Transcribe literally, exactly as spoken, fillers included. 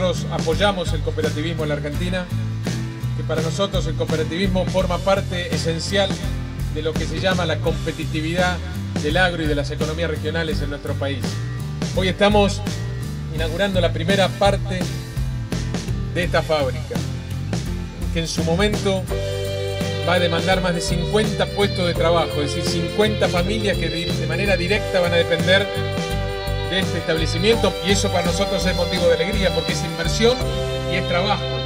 nosotros apoyamos el cooperativismo en la Argentina, que para nosotros el cooperativismo forma parte esencial de lo que se llama la competitividad del agro y de las economías regionales en nuestro país. Hoy estamos inaugurando la primera parte de esta fábrica, que en su momento va a demandar más de cincuenta puestos de trabajo, es decir, cincuenta familias que de manera directa van a depender de este establecimiento, y eso para nosotros es motivo de alegría porque es inversión y es trabajo.